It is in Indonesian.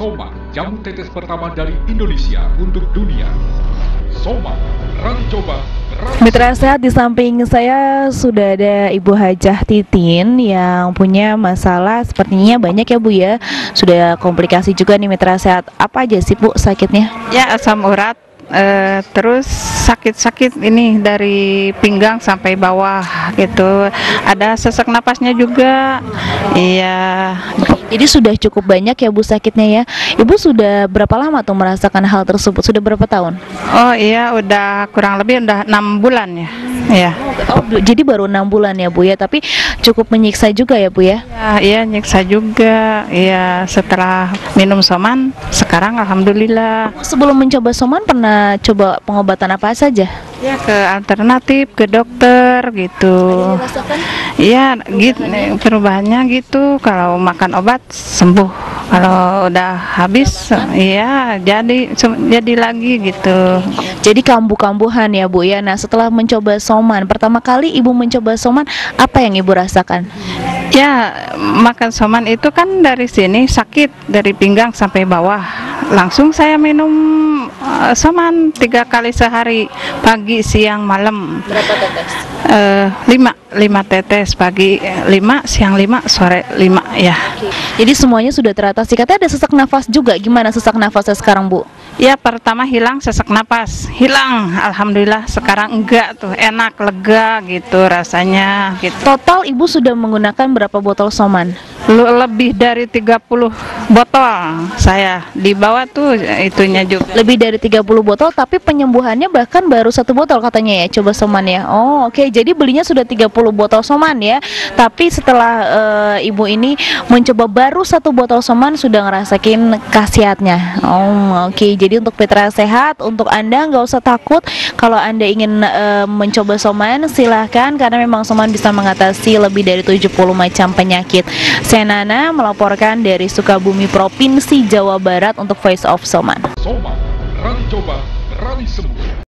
Soma, jamu tetes pertama dari Indonesia untuk dunia. Soma, berani coba, berani... Mitra Sehat, di samping saya sudah ada Ibu Hajah Titin yang punya masalah sepertinya banyak ya Bu ya. Sudah komplikasi juga nih Mitra Sehat. Apa aja sih Bu sakitnya? Ya, asam urat, terus sakit-sakit ini dari pinggang sampai bawah gitu. Ada sesak napasnya juga. Iya. Jadi sudah cukup banyak ya Bu sakitnya ya. Ibu sudah berapa lama tuh merasakan hal tersebut? Sudah berapa tahun? Oh iya, udah kurang lebih udah 6 bulan ya. Iya. Oh, jadi baru 6 bulan ya Bu ya, tapi cukup menyiksa juga ya Bu ya? Ya, iya nyiksa juga. Iya, setelah minum Soman, sekarang alhamdulillah. Sebelum mencoba Soman pernah coba pengobatan apa saja? Ya, ke alternatif, ke dokter gitu. Iya, gitu. Perubahannya gitu. Kalau makan obat sembuh. Kalau udah habis, iya jadi lagi gitu. Jadi kambuh-kambuhan ya Bu ya. Nah, setelah mencoba Soman, pertama kali Ibu mencoba Soman, apa yang Ibu rasakan? Ya, makan Soman itu kan dari sini sakit dari pinggang sampai bawah. Langsung saya minum Soman 3 kali sehari, pagi, siang, malam. Berapa tetes? 5 tetes pagi 5, siang 5, sore 5 ya. Jadi semuanya sudah teratasi. Katanya ada sesak nafas juga. Gimana sesak nafasnya sekarang Bu? Ya, pertama hilang sesak napas, hilang, alhamdulillah. Sekarang enggak tuh, enak, lega gitu rasanya gitu. Total Ibu sudah menggunakan berapa botol Soman? Lebih dari 30 botol saya, di bawah tuh itunya juga. Lebih dari 30 botol, tapi penyembuhannya bahkan baru 1 botol katanya ya, coba Soman ya. Oh oke, jadi belinya sudah 30 botol Soman ya. Tapi setelah Ibu ini mencoba baru 1 botol Soman sudah ngerasain khasiatnya. Oh oke, jadi untuk Mitra Sehat, untuk Anda nggak usah takut kalau Anda ingin mencoba Soman, silahkan, karena memang Soman bisa mengatasi lebih dari 70 macam penyakit. Saya Nana melaporkan dari Sukabumi, Provinsi Jawa Barat untuk Voice of Soman. Soma, berani coba, berani sembuh.